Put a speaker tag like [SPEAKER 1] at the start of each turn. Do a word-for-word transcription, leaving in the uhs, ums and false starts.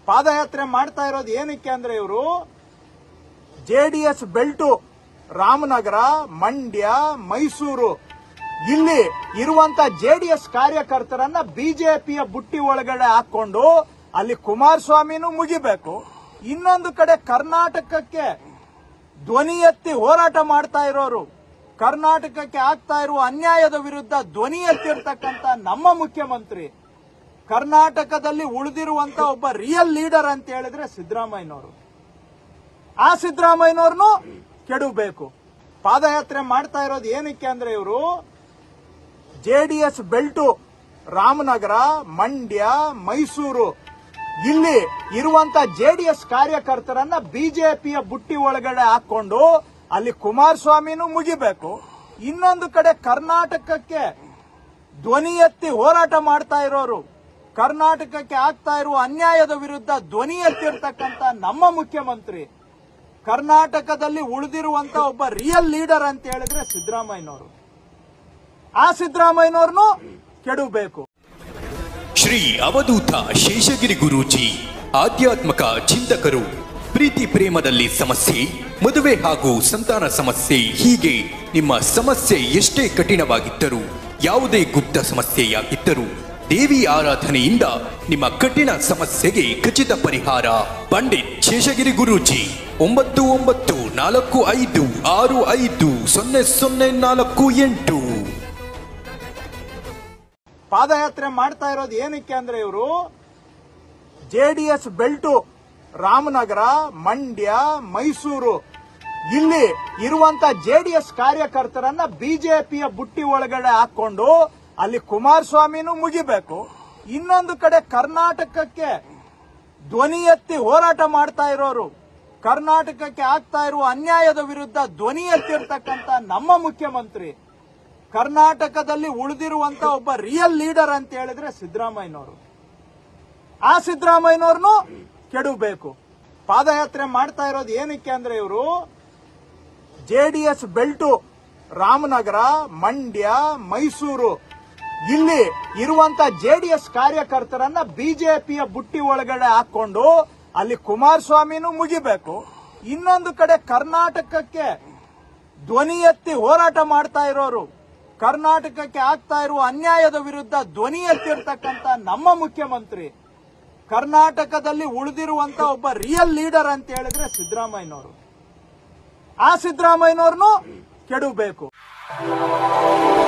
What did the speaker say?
[SPEAKER 1] ಪಾದಯಾತ್ರೆ ಮಾಡ್ತಾ ಇರೋದು ಏನಕ್ಕೆ ಅಂದ್ರೆ ಇವರು ಜೆಡಿಎಸ್ ಬೆಲ್ಟು ರಾಮನಗರ, ಮಂಡ್ಯ, ಮೈಸೂರು ಇಲ್ಲಿ ಇರುವಂತ ಜೆಡಿಎಸ್ ಕಾರ್ಯಕರ್ತರನ್ನ ಬಿಜೆಪಿಯ ಬುಟ್ಟಿ ಒಳಗಡೆ ಹಾಕೊಂಡು ಅಲ್ಲಿ ಕುಮಾರಸ್ವಾಮಿನೂ ಮುಗಿಬೇಕು. ಇನ್ನೊಂದು ಕಡೆ ಕರ್ನಾಟಕಕ್ಕೆ ಧ್ವನಿ ಎತ್ತಿ ಹೋರಾಟ ಮಾಡ್ತಾ ಇರೋರು, ಕರ್ನಾಟಕಕ್ಕೆ ಆಗ್ತಾ ಇರುವ ಅನ್ಯಾಯದ ವಿರುದ್ಧ ಧ್ವನಿ ಎತ್ತಿರ್ತಕ್ಕಂಥ ನಮ್ಮ ಮುಖ್ಯಮಂತ್ರಿ, ಕರ್ನಾಟಕದಲ್ಲಿ ಉಳಿದಿರುವಂತ ಒಬ್ಬ ರಿಯಲ್ ಲೀಡರ್ ಅಂತ ಹೇಳಿದ್ರೆ ಸಿದ್ದರಾಮಯ್ಯನವರು. ಆ ಸಿದ್ದರಾಮಯ್ಯನವ್ರನ್ನು ಕೆಡಬೇಕು. ಪಾದಯಾತ್ರೆ ಮಾಡ್ತಾ ಇರೋದು ಏನಕ್ಕೆ ಅಂದ್ರೆ ಇವರು ಜೆಡಿಎಸ್ ಬೆಲ್ಟು ರಾಮನಗರ, ಮಂಡ್ಯ, ಮೈಸೂರು ಇಲ್ಲಿ ಇರುವಂತ ಜೆಡಿಎಸ್ ಕಾರ್ಯಕರ್ತರನ್ನ ಬಿಜೆಪಿಯ ಬುಟ್ಟಿ ಒಳಗಡೆ ಹಾಕೊಂಡು ಅಲ್ಲಿ ಕುಮಾರಸ್ವಾಮಿನೂ ಮುಗಿಬೇಕು. ಇನ್ನೊಂದು ಕಡೆ ಕರ್ನಾಟಕಕ್ಕೆ ಧ್ವನಿ ಎತ್ತಿ ಹೋರಾಟ ಮಾಡ್ತಾ ಇರೋರು, ಕರ್ನಾಟಕಕ್ಕೆ ಆಗ್ತಾ ಇರುವ ಅನ್ಯಾಯದ ವಿರುದ್ಧ ಧ್ವನಿ ಎತ್ತಿರ್ತಕ್ಕಂಥ ನಮ್ಮ ಮುಖ್ಯಮಂತ್ರಿ, ಕರ್ನಾಟಕದಲ್ಲಿ ಉಳಿದಿರುವಂತ ಒಬ್ಬ ರಿಯಲ್ ಲೀಡರ್ ಅಂತ ಹೇಳಿದ್ರೆ ಸಿದ್ದರಾಮಯ್ಯನವರು. ಆ ಸಿದ್ದರಾಮಯ್ಯನವ್ರನ್ನು ಕೆಡಬೇಕು.
[SPEAKER 2] ಶ್ರೀ ಅವಧೂತ ಶೇಷಗಿರಿ ಗುರೂಜಿ ಆಧ್ಯಾತ್ಮಕ ಚಿಂತಕರು. ಪ್ರೀತಿ ಪ್ರೇಮದಲ್ಲಿ ಸಮಸ್ಯೆ, ಮದುವೆ ಹಾಗೂ ಸಂತಾನ ಸಮಸ್ಯೆ, ಹೀಗೆ ನಿಮ್ಮ ಸಮಸ್ಯೆ ಎಷ್ಟೇ ಕಠಿಣವಾಗಿದ್ದರೂ, ಯಾವುದೇ ಗುಪ್ತ ಸಮಸ್ಯೆಯಾಗಿದ್ದರೂ ದೇವಿ ಆರಾಧನೆಯಿಂದ ನಿಮ್ಮ ಕಠಿಣ ಸಮಸ್ಯೆಗೆ ಖಚಿತ ಪರಿಹಾರ. ಪಂಡಿತ್ ಶೇಷಗಿರಿ ಗುರೂಜಿ ಒಂಬತ್ತು ಒಂಬತ್ತು ನಾಲ್ಕು ಐದು ಆರು ಐದು ಸೊನ್ನೆ ಸೊನ್ನೆ ನಾಲ್ಕು ಎಂಟು.
[SPEAKER 1] ಪಾದಯಾತ್ರೆ ಮಾಡ್ತಾ ಇರೋದು ಏನಕ್ಕೆ ಅಂದ್ರೆ ಇವರು ಜೆಡಿಎಸ್ ಬೆಲ್ಟು ರಾಮನಗರ, ಮಂಡ್ಯ, ಮೈಸೂರು ಇಲ್ಲಿ ಇರುವಂತ ಜೆಡಿಎಸ್ ಕಾರ್ಯಕರ್ತರನ್ನ ಬಿಜೆಪಿಯ ಬುಟ್ಟಿ ಒಳಗಡೆ ಹಾಕೊಂಡು ಅಲ್ಲಿ ಕುಮಾರಸ್ವಾಮಿನೂ ಮುಗಿಬೇಕು. ಇನ್ನೊಂದು ಕಡೆ ಕರ್ನಾಟಕಕ್ಕೆ ಧ್ವನಿ ಎತ್ತಿ ಹೋರಾಟ ಮಾಡ್ತಾ ಇರೋರು, ಕರ್ನಾಟಕಕ್ಕೆ ಆಗ್ತಾ ಇರುವ ಅನ್ಯಾಯದ ವಿರುದ್ಧ ಧ್ವನಿ ಎತ್ತಿರ್ತಕ್ಕಂಥ ನಮ್ಮ ಮುಖ್ಯಮಂತ್ರಿ, ಕರ್ನಾಟಕದಲ್ಲಿ ಉಳಿದಿರುವಂತ ಒಬ್ಬ ರಿಯಲ್ ಲೀಡರ್ ಅಂತ ಹೇಳಿದ್ರೆ ಸಿದ್ದರಾಮಯ್ಯನವರು. ಆ ಸಿದ್ದರಾಮಯ್ಯನವ್ರನ್ನು ಕೆಡಬೇಕು. ಪಾದಯಾತ್ರೆ ಮಾಡ್ತಾ ಇರೋದು ಏನಕ್ಕೆ ಅಂದ್ರೆ ಇವರು ಜೆಡಿಎಸ್ ಬೆಲ್ಟು ರಾಮನಗರ, ಮಂಡ್ಯ, ಮೈಸೂರು ಇಲ್ಲಿ ಇರುವಂತ ಜೆಡಿಎಸ್ ಕಾರ್ಯಕರ್ತರನ್ನ ಬಿಜೆಪಿಯ ಬುಟ್ಟಿ ಒಳಗಡೆ ಹಾಕೊಂಡು ಅಲ್ಲಿ ಕುಮಾರಸ್ವಾಮಿನೂ ಮುಗಿಬೇಕು. ಇನ್ನೊಂದು ಕಡೆ ಕರ್ನಾಟಕಕ್ಕೆ ಧ್ವನಿ ಎತ್ತಿ ಹೋರಾಟ ಮಾಡ್ತಾ ಇರೋರು, ಕರ್ನಾಟಕಕ್ಕೆ ಆಗ್ತಾ ಇರುವ ಅನ್ಯಾಯದ ವಿರುದ್ಧ ಧ್ವನಿ ಎತ್ತಿರ್ತಕ್ಕಂಥ ನಮ್ಮ ಮುಖ್ಯಮಂತ್ರಿ, ಕರ್ನಾಟಕದಲ್ಲಿ ಉಳಿದಿರುವಂತ ಒಬ್ಬ ರಿಯಲ್ ಲೀಡರ್ ಅಂತ ಹೇಳಿದ್ರೆ ಸಿದ್ದರಾಮಯ್ಯನವರು. ಆ ಸಿದ್ದರಾಮಯ್ಯನವ್ರನ್ನು ಕೆಡಬೇಕು.